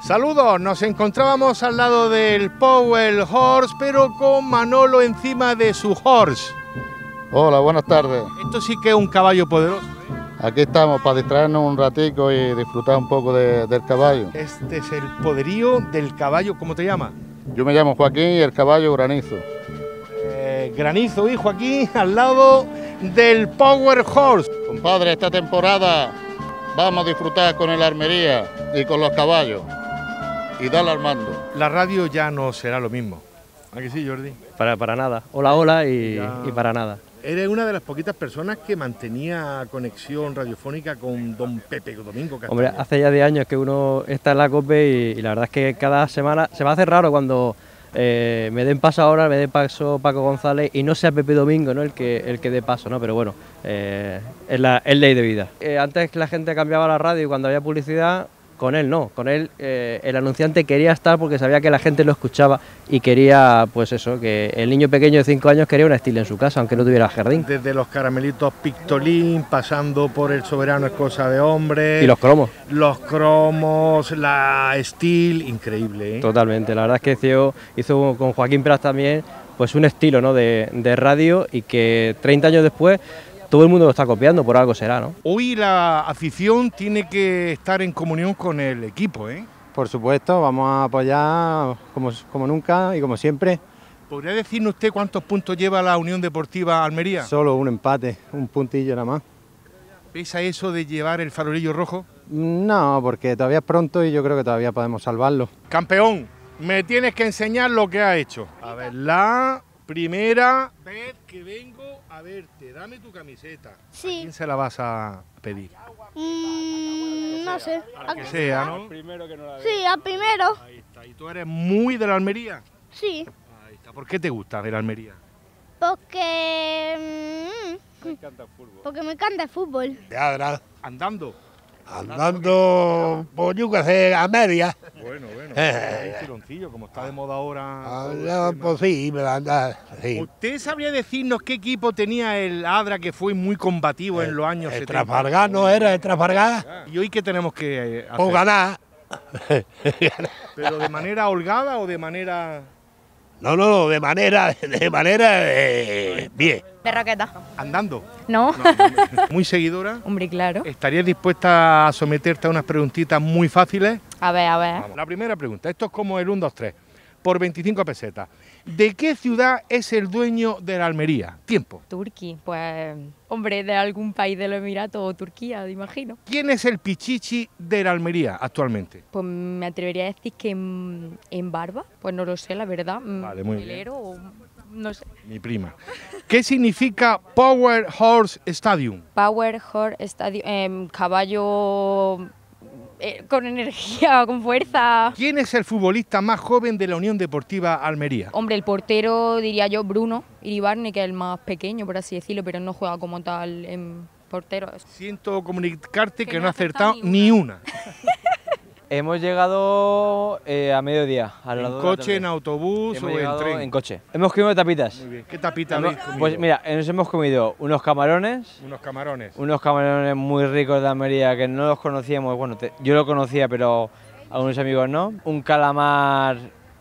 Saludos, nos encontrábamos al lado del Power Horse, pero con Manolo encima de su horse. Hola, buenas tardes. Esto sí que es un caballo poderoso, ¿eh? Aquí estamos para distraernos un ratico y disfrutar un poco del caballo. Este es el poderío del caballo, ¿cómo te llamas? Yo me llamo Joaquín y el caballo Granizo. Granizo, hijo, aquí al lado del Power Horse. Compadre, esta temporada vamos a disfrutar con el Almería y con los caballos. Y dale al mando. La radio ya no será lo mismo. ¿A que sí, Jordi? Para nada. Hola, hola y para nada. Eres una de las poquitas personas que mantenía conexión radiofónica con don Pepe Domingo Castaño. Hombre, hace ya 10 años que uno está en la COPE y la verdad es que cada semana se me hace raro cuando me den paso ahora, me den paso Paco González y no sea Pepe Domingo, ¿no? el que dé paso, ¿no? Pero bueno, es ley de vida. Antes la gente cambiaba la radio y cuando había publicidad, con él no, con él el anunciante quería estar porque sabía que la gente lo escuchaba y quería, pues eso, que el niño pequeño de 5 años quería una Steel en su casa, aunque no tuviera jardín. Desde los caramelitos Pictolín, pasando por el Soberano es cosa de hombre. Y los cromos. Los cromos, la Steel, increíble, ¿eh? Totalmente, la verdad es que hizo con Joaquín Pras también pues un estilo, ¿no? de radio y que 30 años después todo el mundo lo está copiando, por algo será, ¿no? Hoy la afición tiene que estar en comunión con el equipo, ¿eh? Por supuesto, vamos a apoyar como nunca y como siempre. ¿Podría decirnos usted cuántos puntos lleva la Unión Deportiva Almería? Solo un empate, un puntillo nada más. ¿Pesa eso de llevar el farolillo rojo? No, porque todavía es pronto y yo creo que todavía podemos salvarlo. Campeón, me tienes que enseñar lo que ha hecho. A ver, la primera vez que vengo a verte, dame tu camiseta. Sí. ¿A quién se la vas a pedir? No sé. A que sea, ¿no? Sí, al primero. Ahí está. ¿Y tú eres muy de la Almería? Sí. Ahí está. ¿Por qué te gusta ver Almería? Porque me encanta el fútbol. Andando. Andando por yo que sé, a media. Bueno, un tironcillo, como está de moda ahora. Pues sí, me la anda. Sí. ¿Usted sabría decirnos qué equipo tenía el Adra que fue muy combativo en los años El 70? Trafalgar no era el Trafalgar. ¿Y hoy qué tenemos que hacer? Por ganar. ¿Pero de manera holgada o de manera...? No, de manera bien. De raqueta. ¿Andando? No. ¿Muy seguidora? Hombre, claro. ¿Estarías dispuesta a someterte a unas preguntitas muy fáciles? A ver. Vamos. La primera pregunta, esto es como el 1, 2, 3, por 25 pesetas. ¿De qué ciudad es el dueño de la Almería? Tiempo. Turquía, pues, hombre, de algún país de los Emiratos o Turquía, me imagino. ¿Quién es el pichichi de la Almería actualmente? Pues me atrevería a decir que en Barba, pues no lo sé, la verdad. Vale, muy bien. Hilero o no sé. Mi prima. ¿Qué significa Power Horse Stadium? Power Horse Stadium, caballo con energía, con fuerza. ¿Quién es el futbolista más joven de la Unión Deportiva Almería? Hombre, el portero diría yo Bruno Iribarne, que es el más pequeño, por así decirlo, pero no juega como tal en portero. Siento comunicarte que no ha acertado acertado ni una. Hemos llegado a mediodía. ¿En coche, en autobús o en tren? En coche. Hemos comido tapitas. Muy bien. ¿Qué tapita habéis comido? Pues mira, nos hemos comido unos camarones. Unos camarones. Muy ricos de Almería que no los conocíamos. Bueno, yo lo conocía, pero algunos amigos no. Un calamar,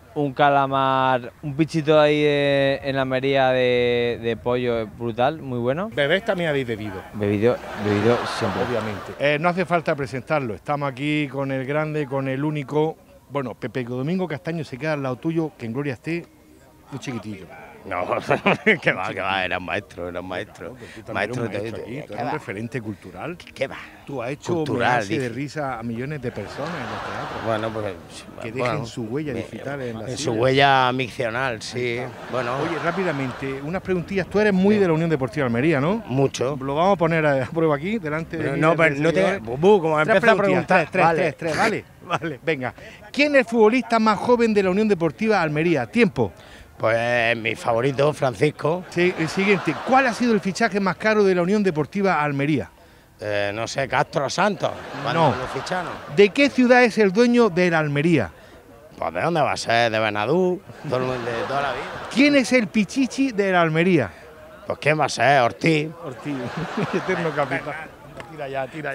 un pichito ahí en Almería de pollo brutal, muy bueno. Bebés también habéis bebido. Bebido siempre. Obviamente. No hace falta presentarlo. Estamos aquí con el grande, con el único. Bueno, Pepe Domingo Castaño se queda al lado tuyo, que en gloria esté muy chiquitillo. No, que va, era un maestro. Maestro aquí, tú eres un referente cultural. ¿Qué va? Tú has hecho Cultural, de risa a millones de personas en los teatros. Bueno, pues... Que dejen su huella digital en la En silla. su huella miccional, sí. Bueno, Oye, rápidamente, unas preguntillas. Tú eres muy de la Unión Deportiva Almería, ¿no? mucho. Lo vamos a poner a prueba aquí, delante de... No, pero no te... Como empieza a preguntar... Tres, vale. Venga. ¿Quién es el futbolista más joven de la Unión Deportiva Almería? Tiempo. Pues mi favorito, Francisco. Sí, el siguiente. ¿Cuál ha sido el fichaje más caro de la Unión Deportiva Almería? No sé, Castro Santos. No. Lo ficharon. ¿De qué ciudad es el dueño de la Almería? Pues ¿de dónde va a ser? De Benadú, de toda la vida. ¿Quién es el pichichi de la Almería? Pues ¿quién va a ser? Ortiz. Ortiz, eterno capitán. tira ya, tira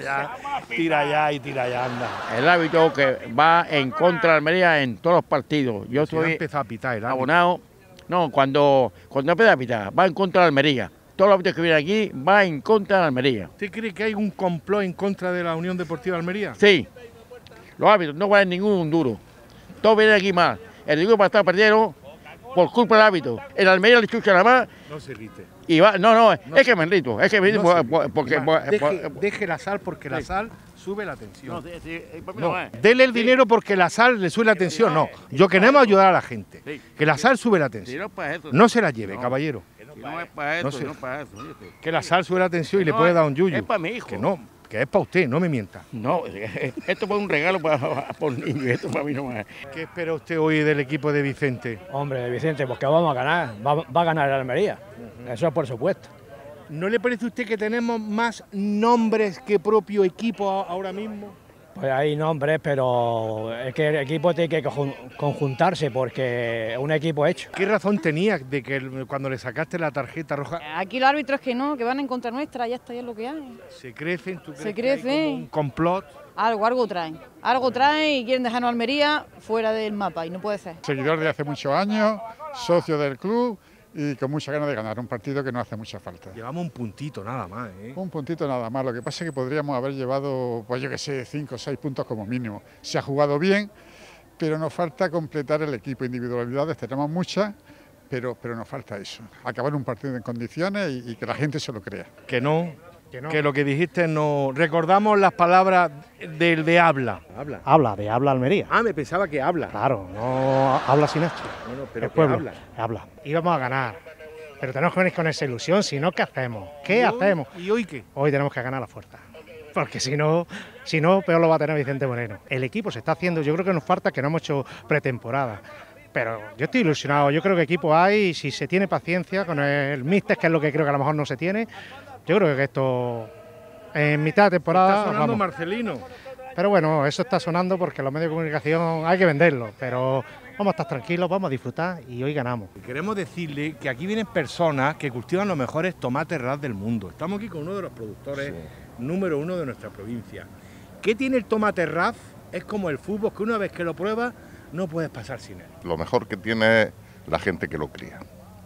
ya, anda. El árbitro que va en contra de Almería en todos los partidos. Yo Si no soy empezó a pitar el árbitro. abonado. No, cuando empieza a pitar, va en contra de Almería. Todos los árbitros que vienen aquí va en contra de Almería. ¿Usted cree que hay un complot en contra de la Unión Deportiva Almería? Sí, los árbitros no valen ningún duro. Todos vienen aquí mal. El equipo para estar perdieron por culpa del árbitro. El Almería le chucha nada más. No se irrite. Y va, es que me enrito, porque... Deje la sal porque la sal sube la tensión. No, Dele el dinero porque la sal le sube la tensión. No, yo queremos ayudar a la gente. Que la sal sube la tensión. No se la lleve, caballero. No es para eso, No no sé. es para eso. Que la sal sube la tensión y le puede dar un yuyu. Es para mi hijo. Que no, que es para usted, no me mienta. No, esto fue un regalo para un niño, esto para mí no es. ¿Qué espera usted hoy del equipo de Vicente? Hombre, Vicente, pues que vamos a ganar, va a ganar el Almería, eso es por supuesto. ¿No le parece a usted que tenemos más nombres que propio equipo ahora mismo? Pues hay nombres, pero es que el equipo tiene que conjuntarse porque es un equipo hecho. ¿Qué razón tenía de que cuando le sacaste la tarjeta roja Aquí los árbitros que no, que van en contra nuestra, ya está, ya es lo que hay. se crecen? ¿Tú crees Se que hay crecen. como un complot? Algo traen. Algo traen y quieren dejarnos Almería fuera del mapa y no puede ser. Seguidor de hace muchos años, socio del club y con mucha ganas de ganar un partido que no hace mucha falta. Llevamos un puntito nada más, ¿eh? Un puntito nada más, lo que pasa es que podríamos haber llevado, pues yo que sé, 5 o 6 puntos como mínimo. Se ha jugado bien, pero nos falta completar el equipo. Individualidades tenemos muchas, pero nos falta eso. Acabar un partido en condiciones y que la gente se lo crea. Que no, que lo que dijiste no... Recordamos las palabras del de habla. Habla Almería. Ah, me pensaba que habla. Claro, no habla sin H. No, pero El que pueblo habla. Y vamos a ganar. Pero tenemos que venir con esa ilusión, si no, ¿qué hacemos? ¿Qué hacemos? ¿Y hoy qué? Hoy tenemos que ganar a la fuerza. Porque si no, peor lo va a tener Vicente Moreno. El equipo se está haciendo, yo creo que nos falta que no hemos hecho pretemporada. Pero yo estoy ilusionado, yo creo que equipo hay, y si se tiene paciencia con el míster, que es lo que creo que a lo mejor no se tiene, yo creo que esto en mitad de temporada... Está sonando vamos. Marcelino. Pero bueno, eso está sonando porque los medios de comunicación hay que venderlos, pero vamos a estar tranquilos, vamos a disfrutar y hoy ganamos. Queremos decirle que aquí vienen personas que cultivan los mejores tomates ras del mundo. Estamos aquí con uno de los productores número 1 de nuestra provincia. ¿Qué tiene el tomate ras? Es como el fútbol, que una vez que lo pruebas no puedes pasar sin él. Lo mejor que tiene es la gente que lo cría.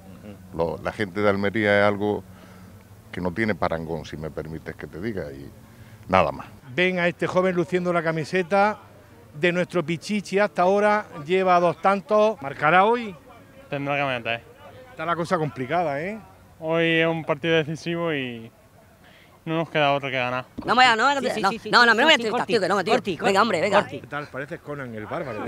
La gente de Almería es algo que no tiene parangón, si me permites que te diga, y nada más. Ven a este joven luciendo la camiseta de nuestro Pichichi hasta ahora, lleva 2 tantos. ¿Marcará hoy? Tendrá que meter. Está la cosa complicada, ¿eh? Hoy es un partido decisivo y no nos queda otra que ganar. No me voy a tirar castigo, que no me tiro. Venga, hombre, venga. ¿Qué tal? Pareces Conan el bárbaro.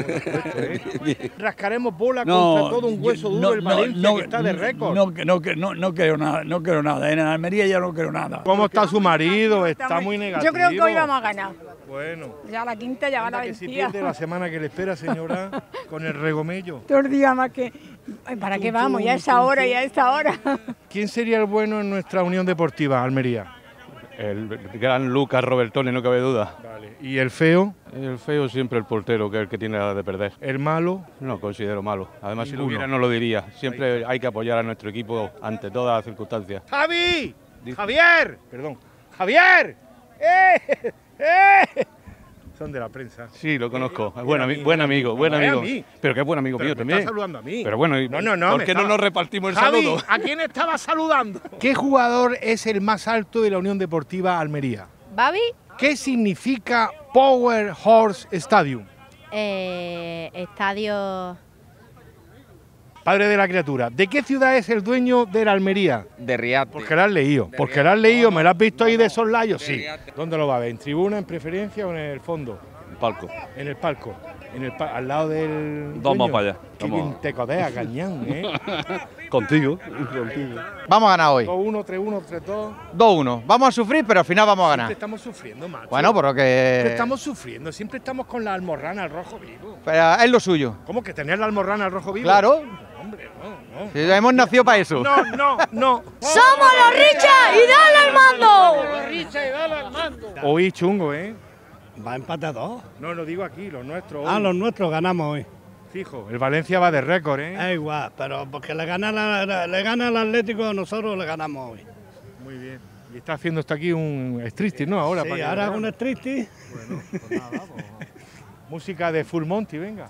Rascaremos bola contra todo un hueso duro el Valencia, que está de récord. No quiero nada. En Almería ya no quiero nada. ¿Cómo está su marido? Está muy negativo. Yo creo que hoy vamos a ganar. Bueno. Ya la quinta ya va la que si vencida. pierde la semana que le espera, señora, con el regomello. Todos los días más que... Ay, ¿para qué vamos? Ya a esa hora, ya a esta hora. ¿Quién sería el bueno en nuestra Unión Deportiva, Almería? El gran Lucas Robertone, no cabe duda. Vale. ¿Y el feo? El feo siempre el portero, que es el que tiene la de perder. ¿El malo? No considero malo. Además, si lo Ninguno. hubiera, no lo diría. Siempre hay que apoyar a nuestro equipo ante todas las circunstancias. ¡Javi! ¡Javier! Perdón. ¡Javier! ¡Eh! Son de la prensa. Sí, lo conozco. Buen amigo. mí. Pero que es buen amigo Pero mío me también. está saludando a mí. Pero bueno, No, ¿por qué no nos repartimos el Javi, saludo? ¿a quién estaba saludando? ¿Qué jugador es el más alto de la Unión Deportiva Almería? ¿Babi? ¿Qué significa Power Horse Stadium? Estadio... Padre de la criatura. ¿De qué ciudad es el dueño de la Almería? De Riate. Porque la has leído. Porque la has leído, me la has visto ahí de soslayo, sí. ¿Dónde lo va a ver? ¿En tribuna, en preferencia o en el fondo? Palco. En el palco. Al lado del... Vamos dueño. para allá. Qué bien te codeas, Gañán, ¿eh? Contigo. Vamos a ganar hoy. 2-1, 3-1, 3-2. 2-1. Vamos a sufrir, pero al final vamos a ganar. Siempre estamos sufriendo, macho. Bueno, pero Siempre que... estamos sufriendo, siempre estamos con la almorrana al rojo vivo. Pero es lo suyo. ¿Cómo que tener la almorrana al rojo vivo? Claro. No, hombre, no. Sí, hemos nacido para eso. No. ¡Somos los Richas y dale al mando! Hoy chungo, ¿eh? Va a empatar 2. No, lo digo aquí, los nuestros. Ah, hoy. los nuestros ganamos hoy. Fijo, el Valencia va de récord, ¿eh? Es igual, pero porque le gana el Atlético, nosotros le ganamos hoy. Muy bien. Y está haciendo esto aquí un striptease, ¿no? Ahora, Sí, para que ahora veamos. un striptease. Bueno, pues nada, pues. Música de Full Monty, venga.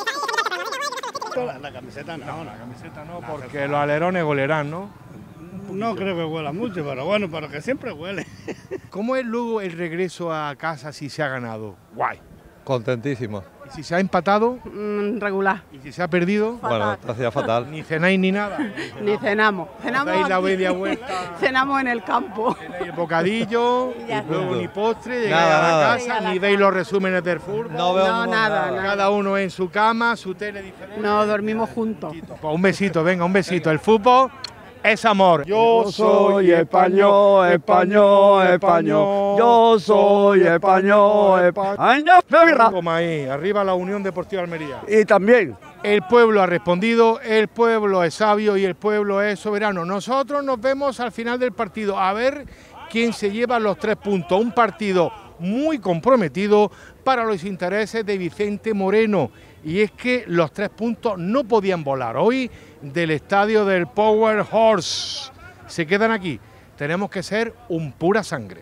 La camiseta no. La camiseta no, porque los alerones golerán, ¿no? No creo que huela mucho, pero bueno, pero que siempre huele. ¿Cómo es luego el regreso a casa si se ha ganado? Guay. Contentísimo. ¿Y si se ha empatado? Regular. ¿Y si se ha perdido? Bueno, hacía fatal. Ni cenáis ni nada. Ni cenamos. Dais la aquí. media vuelta. Cenamos en el campo. El bocadillo, ya y luego está. ni postre, llegáis Nada, a la nada. casa, ni veis los resúmenes del fútbol. No veo No, nada. Cada uno en su cama, su tele diferente. No, dormimos juntos. Pues un besito, venga, un besito. El fútbol es amor. Yo soy español, español, español. Yo soy español, español. Como ahí, arriba la Unión Deportiva Almería. Y también. El pueblo ha respondido, el pueblo es sabio y el pueblo es soberano. Nosotros nos vemos al final del partido a ver quién se lleva los 3 puntos. Un partido muy comprometido para los intereses de Vicente Moreno. Y es que los 3 puntos no podían volar hoy del estadio del Power Horse. Se quedan aquí. Tenemos que ser un pura sangre.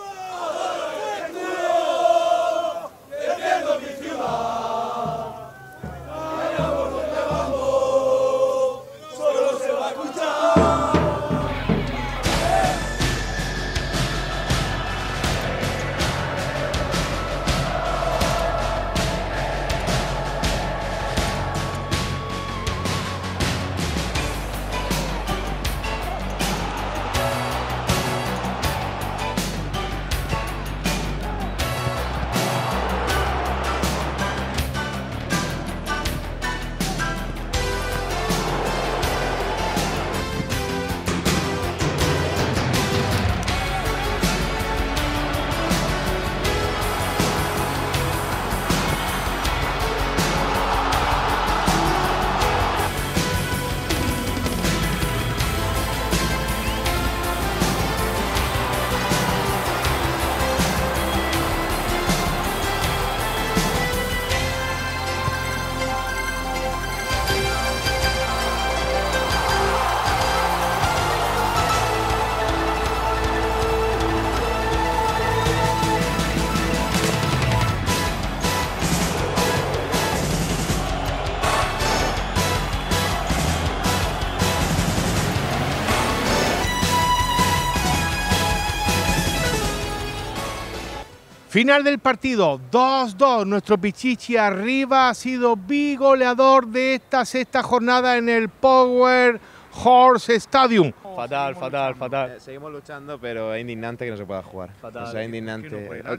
Final del partido, 2-2. Nuestro Pichichi arriba ha sido bigoleador de esta sexta jornada en el Power Horse Stadium. Fatal, fatal, fatal. Seguimos luchando, pero es indignante que no se pueda jugar. Fatal. O sea, es indignante.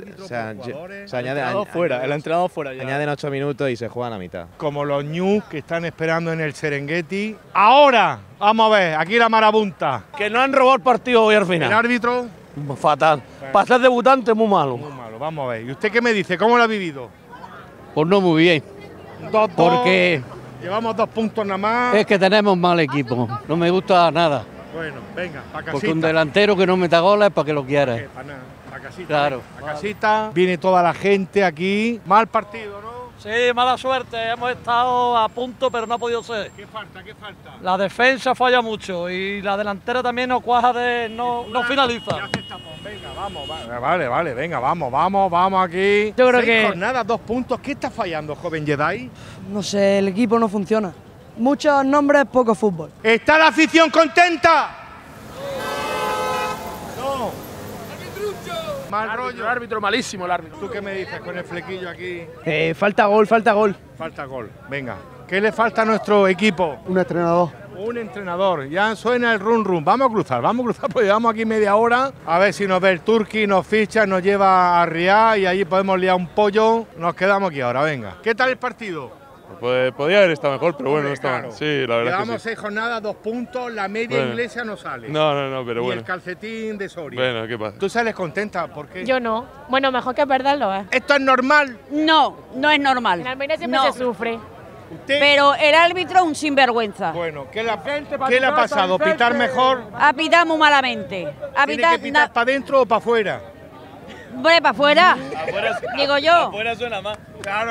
El entrenador fuera ya. Añaden 8 minutos y se juegan a mitad. Como los News que están esperando en el Serengeti. Ahora, vamos a ver, aquí la marabunta. Que no han robado el partido hoy al final. El árbitro. Fatal. Para ser debutante, muy malo. Muy malo, vamos a ver. ¿Y usted qué me dice? ¿Cómo lo ha vivido? Pues no muy bien. 2-2. Porque llevamos 2 puntos nada más. es que tenemos mal equipo. No me gusta nada. Bueno, venga, para casita. Porque un delantero que no meta goles es para que lo quiera. Para nada, para casita. Claro. Para casita. Viene toda la gente aquí. Mal partido, ¿no? Sí, mala suerte. Hemos estado a punto, pero no ha podido ser. ¿Qué falta? ¿Qué falta? La defensa falla mucho y la delantera también no cuaja no finaliza. Venga, vamos, vale, venga, vamos aquí. Yo creo 6 que- jornadas, 2 puntos. ¿Qué está fallando, joven Jedi? No sé, el equipo no funciona. Muchos nombres, poco fútbol. ¿Está la afición contenta? No. Mal rollo. El árbitro malísimo, el árbitro. ¿Tú qué me dices con el flequillo aquí? Falta gol, falta gol. Falta gol. Venga. ¿Qué le falta a nuestro equipo? Un entrenador. Un entrenador. Ya suena el run run. Vamos a cruzar, pues llevamos aquí media hora. A ver si nos ve el Turqui, nos ficha, nos lleva a Riad y allí podemos liar un pollo. Nos quedamos aquí ahora, venga. ¿Qué tal el partido? Pues podía haber estado mejor, pero bueno, no está Claro. mal. Sí, la verdad Llevamos es que 6 jornadas, 2 puntos, la media Bueno. inglesa no sale. No, pero Ni bueno. el calcetín de Soria. Bueno, ¿qué pasa? ¿Tú sales contenta? ¿Por qué? Yo no. Bueno, mejor que perderlo, ¿eh? ¿Esto es normal? No, no es normal. En Almería siempre No. se sufre. Pero el árbitro un sinvergüenza. Bueno, ¿qué le ha pasado? ¿Pitar mejor? Ha pitado muy malamente. Ha ¿Tiene pitado que pitar para adentro o para afuera? Hombre, para afuera. Digo yo. Afuera suena más. Claro.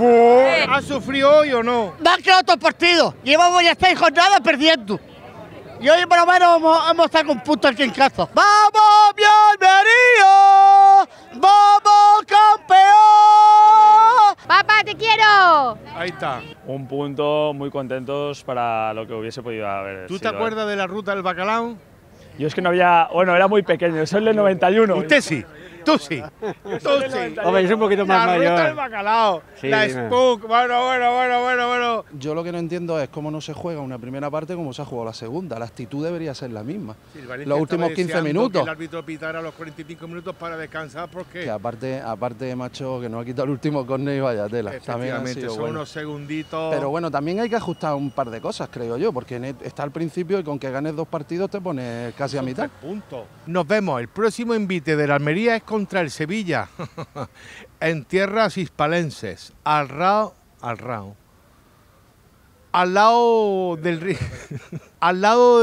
¿Has sufrido hoy o no? Me han quedado otros partidos. Llevamos ya 6 jornadas perdiendo. Y hoy por lo menos hemos estado con puntos aquí en casa. ¡Vamos, mi Almería! ¡Vamos, campeón! ¡Papá, te quiero! Ahí está. Un punto, muy contentos para lo que hubiese podido haber ¿Tú te sido, acuerdas de la ruta del bacalao? Yo es que no había... Bueno, era muy pequeño, yo soy del 91. Usted sí. Tú sí. Tú sí. Hombre, yo soy un poquito más mayor. La ruta del bacalao. Sí, la dime. Spook. Bueno. Yo lo que no entiendo es cómo no se juega una primera parte como se ha jugado la segunda. La actitud debería ser la misma. Sí, el Valencia Los últimos estaba 15 deseando minutos. que el árbitro pitara los 45 minutos para descansar porque... Que aparte, macho, que nos ha quitado el último córner y vaya tela. También ha Efectivamente, sido son bueno. unos segunditos... Pero bueno, también hay que ajustar un par de cosas, creo yo, porque está al principio y con que ganes 2 partidos te pones casi a mitad. Puntos. Nos vemos. El próximo invite de la Almería es contra el Sevilla. En tierras hispalenses. Al lado del río. al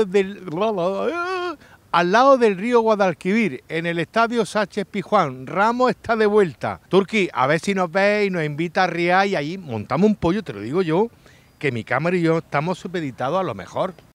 lado del río Guadalquivir, en el estadio Sánchez Pizjuán. Ramos está de vuelta. Turqui, a ver si nos ves y nos invita a Riad y ahí montamos un pollo, te lo digo yo, que mi cámara y yo estamos supeditados a lo mejor.